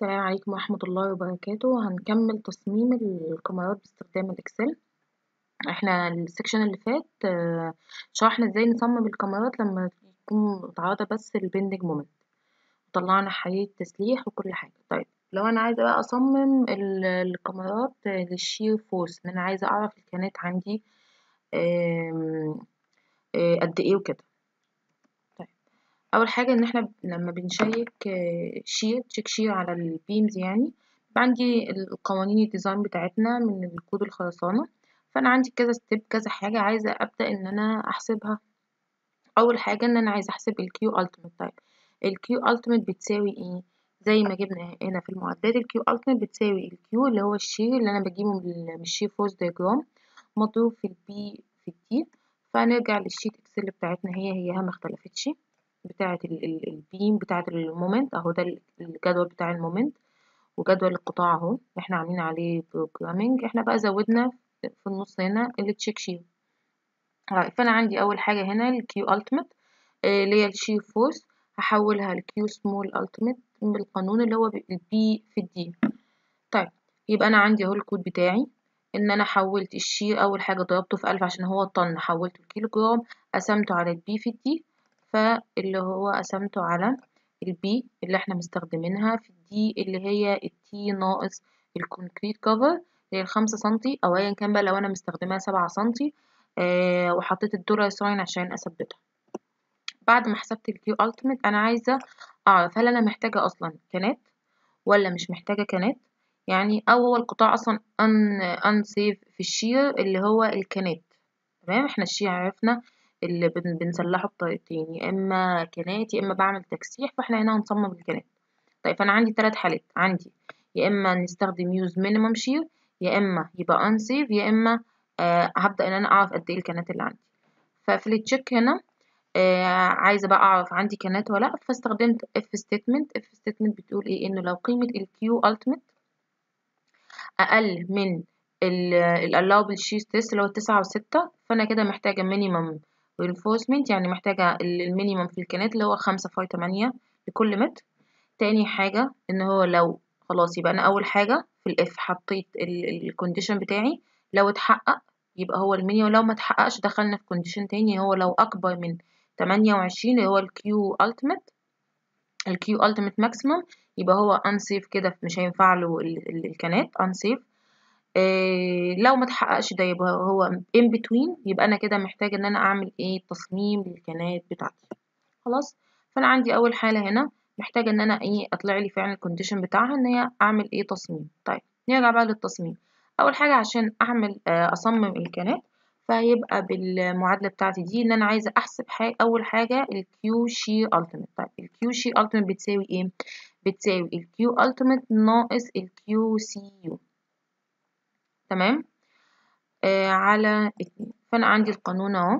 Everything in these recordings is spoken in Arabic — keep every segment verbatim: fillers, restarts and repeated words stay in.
السلام عليكم ورحمة الله وبركاته. هنكمل تصميم الكاميرات باستخدام الإكسل. احنا السكشن اللي فات آه، شرحنا ازاي نصمم الكاميرات لما تكون متعرضة بس للبندنج مومنت، طلعنا حالية تسليح وكل حاجة. طيب لو انا عايزة بقى اصمم ال- الكاميرات للشير فورس، ان انا عايزة اعرف الكانات عندي آم، آه، قد ايه وكده. اول حاجه ان احنا لما بنشيك شير تشيك شير على البيمز، يعني عندي القوانين الديزاين بتاعتنا من الكود الخرسانه. فانا عندي كذا ستيب، كذا حاجه عايزه ابدا ان انا احسبها. اول حاجه ان انا عايزه احسب الكيو التيميت. طيب الكيو التيميت بتساوي ايه؟ زي ما جبنا هنا في المعدات، الكيو التيميت بتساوي الكيو اللي هو الشير اللي انا بجيبه من الشير فورس دايجرام مضروب في البي في التي. فنرجع للشيت اكسل بتاعتنا، هي هيها ما اختلفتش، بتاعة البيم بتاعة المومنت اهو، ده الجدول بتاع المومنت وجدول القطاع اهو احنا عاملين عليه بروجرامينج. احنا بقى زودنا في النص هنا التشيك شير. فانا عندي اول حاجة هنا الكيو التيميت اللي هي الشير فورس، هحولها لكيو سمول التيميت بالقانون اللي هو البي في الدي. طيب يبقى انا عندي اهو الكود بتاعي، ان انا حولت الشير اول حاجة ضربته في ألف عشان هو طن، حولته الكيلو جرام، قسمته على البي في الدي، فاللي هو قسمته على البي اللي احنا مستخدمينها في الدي اللي هي التي ناقص الكونكريت كفر اللي هي الخمسة سنتي، او ايا كان بقى لو انا مستخدماها سبعة سنتي. آه وحطيت الدولار ساين عشان اثبتها. بعد ما حسبت الكيو التيميت انا عايزة اعرف هل انا محتاجة اصلا كانات ولا مش محتاجة كانات، يعني او هو القطاع اصلا ان ان سيف في الشير اللي هو الكانات. تمام، احنا الشير عرفنا اللي بن بنسلحه بطريقتين، يا اما كانات يا اما بعمل تكسيح، فاحنا هنا هنصمم الكانات. طيب فانا عندي ثلاث حالات، عندي يا اما نستخدم يوز مينيمم شير، يا اما يبقى ان سيف، يا اما آه هبدا ان انا اعرف قد ايه الكانات اللي عندي. ففي التشيك هنا آه عايزه بقى اعرف عندي كانات ولا لا، فاستخدمت اف ستيتمنت. اف ستيتمنت بتقول ايه؟ انه لو قيمه الكيو التيميت اقل من الallowable shear stress اللي هو تسعة وستة، فانا كده محتاجه minimum reinforcement، يعني محتاجه المينيمم في الكانات اللي هو خمسة فاي تمانية لكل متر. تاني حاجه ان هو لو خلاص، يبقى انا اول حاجه في الاف حطيت الكونديشن بتاعي، لو اتحقق يبقى هو المينيمم، لو ما اتحققش دخلنا في كونديشن تاني، هو لو اكبر من تمانية وعشرين اللي هو الكيو ultimate الكيو ultimate maximum يبقى هو unsafe كده، مش هينفع له الكانات unsafe. إيه لو ما تحققش ده يبقى هو in between، يبقى انا كده محتاجه ان انا اعمل ايه؟ تصميم للكانات بتاعتي. خلاص، فانا عندي اول حاله هنا محتاجه ان انا ايه؟ اطلع لي فعلا الكونديشن بتاعها ان هي اعمل ايه؟ تصميم. طيب نرجع بقى للتصميم. اول حاجه عشان اعمل آه اصمم الكانات، فهيبقى بالمعادله بتاعتي دي ان انا عايزه احسب حاجة اول حاجه الكيو شير التيميت. طيب الكيو شير التيميت بتساوي ايه؟ بتساوي الكيو التيميت ناقص الكيو سي يو. تمام، آه على اتنين. فانا عندي القانون اهو،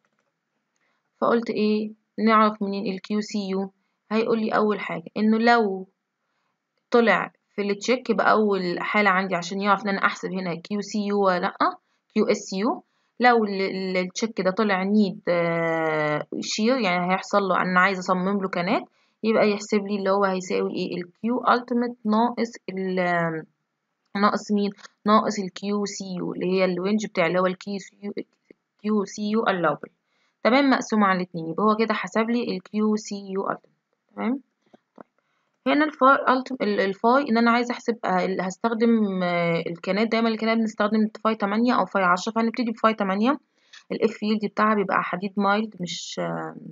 فقلت ايه؟ نعرف منين الكيو سي يو؟ هيقول لي اول حاجه انه لو طلع في التشيك، يبقى اول حاله عندي عشان يعرف ان انا احسب هنا كيو سي يو ولا لا، كيو اس يو. لو التشيك ده طلع نيد شير، يعني هيحصل له انا عايزه اصمم له كانات، يبقى يحسب لي اللي هو هيساوي ايه؟ الكيو التيميت ناقص ال ناقص مين؟ ناقص الكيو سي يو اللي هي الرينج بتاع اللي هو الكيو سي يو كيو سي يو allowable. تمام، مقسومة على الاتنين، يبقى هو كده حسب لي الكيو سي يو ultimate. تمام. طيب هنا الفاي الفاي ان انا عايزه احسب اللي هستخدم الكانات. دايما الكانات بنستخدم فاي تمانية او فاي عشرة، فهنبتدي بفاي تمانية. الاف يلد بتاعها بيبقى حديد مايلد، مش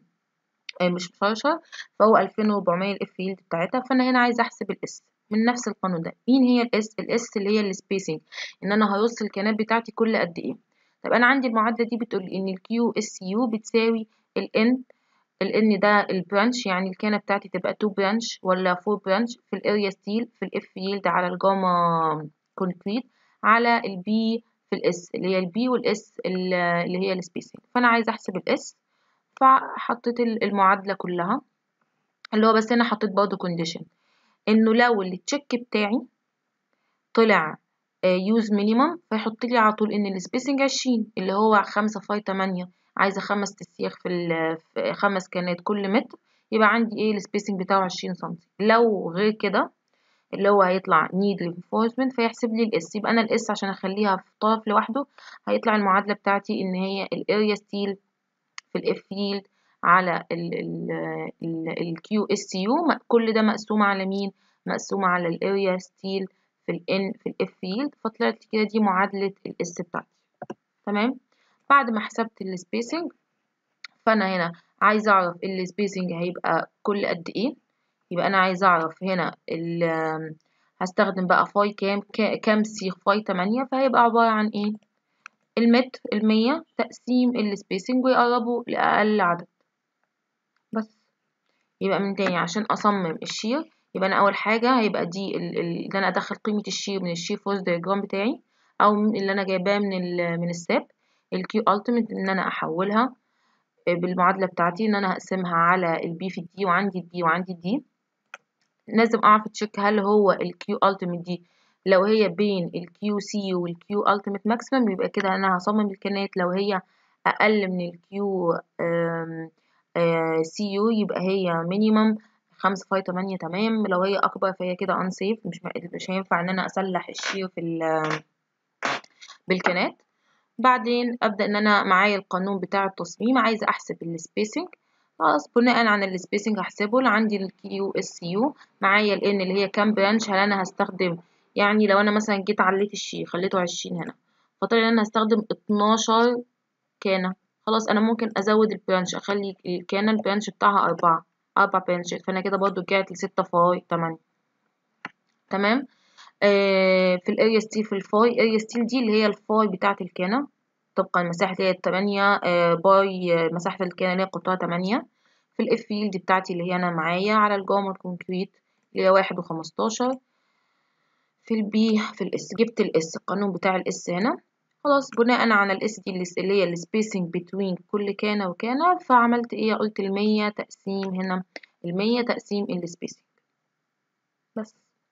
مش مشرشر، فهو ألفين وأربعمية الاف يلد بتاعتها. فانا هنا عايزه احسب الاس من نفس القانون ده. مين هي الاس؟ الاس اللي هي السبيسنج، ان انا هرص الكانات بتاعتي كل قد ايه. طب انا عندي المعادله دي بتقول ان الكيو اس يو بتساوي الان الان ده البرانش، يعني الكانه بتاعتي تبقى اتنين برانش ولا أربعة برانش في الاريا ستيل، في الاف يلد على الجاما كونكريت، على البي في الاس اللي هي البي والاس اللي هي السبيسنج. فانا عايزه احسب الاس، فحطيت المعادله كلها، اللي هو بس انا حطيت برضه كونديشن انه لو التشيك بتاعي طلع يوز مينيمم، فيحط لي على طول ان السبيسنج عشرين اللي هو خمسة فاي تمانية، عايزه خمس تسياخ في, في خمس كانات كل متر، يبقى عندي ايه؟ السبيسنج بتاعه عشرين سنتي. لو غير كده اللي هو هيطلع need reinforcement فيحسب لي الاس. يبقى انا الاس عشان اخليها في طرف لوحده هيطلع المعادله بتاعتي ان هي الاريا ستيل في الاف فيلد على الكيو اس يو، كل ده مقسوم على مين؟ مقسوم على الاريا ستيل في الان في الاف فيلد. فطلعت كده دي معادله الاس بتاعتي. تمام. بعد ما حسبت السبيسنج فانا هنا عايزه اعرف السبيسنج هيبقى كل قد ايه. يبقى انا عايزه اعرف هنا هستخدم بقى فاي كام كام سيخ فاي تمانية، فهيبقى عباره عن ايه؟ المتر المية تقسيم السبيسنج ويقربوا لأقل عدد بس. يبقى من تاني عشان أصمم الشير يبقى أنا أول حاجة هيبقى دي اللي أنا أدخل قيمة الشير من الشير فورس دياجرام بتاعي أو اللي أنا جايباه من ال من الساب الكيو ألتيميت، إن أنا أحولها بالمعادلة بتاعتي إن أنا هقسمها على البي في الدي، وعندي البي وعندي الدي. لازم أعرف تشيك هل هو الكيو ألتيميت دي لو هي بين الكيو سي والكيو ألتيميت ماكسيمم يبقى كده أنا هصمم الكنات، لو هي أقل من الكيو سي يو يبقى هي مينيمم خمسة فاي تمانية تمام. لو هي أكبر فهي كده unsafe، مش مش هينفع إن أنا أسلح الشير في بالكنات. بعدين أبدأ إن أنا معايا القانون بتاع التصميم، عايزة أحسب السبيسنج. خلاص بناء على السبيسنج هحسبه. عندي الكيو اس يو معايا الان اللي هي كام برانش، هل أنا هستخدم يعني لو أنا مثلا جيت عليت الشير خليته عشرين هنا فطلع إن أنا هستخدم اتناشر كانة. خلاص أنا ممكن أزود البرانش أخلي الكانة البرانش بتاعها أربعة أربع برانشات، فأنا كده برضو رجعت لستة فاي تمانية. تمام. آه في الاريا ستيل في الفاي اريا ستيل دي اللي هي الفاي بتاعة الكانة طبقا المساحة اللي هي تمانية آه باي آه مساحة الكانة اللي هي قطرها تمانية. في الاف فيلد بتاعتي اللي هي أنا معايا على الجاما الكونكريت اللي هي واحد وخمستاشر. في البي في الاس جبت الاس القانون بتاع الاس هنا. خلاص بناء على الاس دي اللي هي السبيسنج بتوين كل كانة وكانة، فعملت ايه؟ قلت المية تقسيم هنا المية تقسيم السبيسنج بس.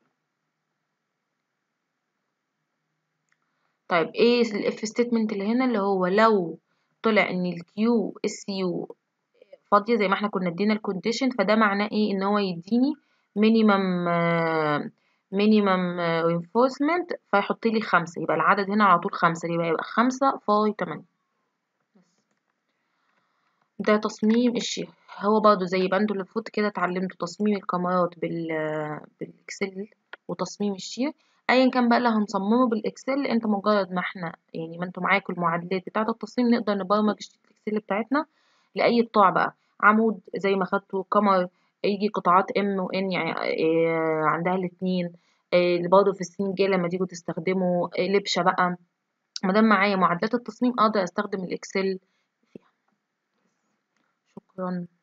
طيب ايه الاف ستيتمنت اللي هنا اللي هو لو طلع ان الكيو اس يو فاضيه زي ما احنا كنا ادينا الكونديشن، فده معناه ايه؟ ان هو يديني مينيمم مينيمم رينفورسمنت فيحط لي خمسة، يبقى العدد هنا على طول خمسة، يبقى يبقى خمسة فاي تمانية. ده تصميم الشير. هو برضه زي بندو اللي فوت كده اتعلمتوا تصميم الكاميرات بال بالاكسل وتصميم الشير. ايا كان بقى اللي هنصممه بالاكسل انت مجرد ما احنا يعني ما انتوا معاكم المعادلات بتاعه التصميم نقدر نبرمج الشيت الاكسل بتاعتنا لاي قطاع بقى. عمود زي ما خدتوا كمر يجي قطاعات ام وان يعني إيه عندها الاثنين. إيه برضه في السنين الجايه لما تيجوا تستخدموا إيه لبشه بقى، ما دام معايا معادلات التصميم اقدر استخدم الاكسل فيها. شكرا.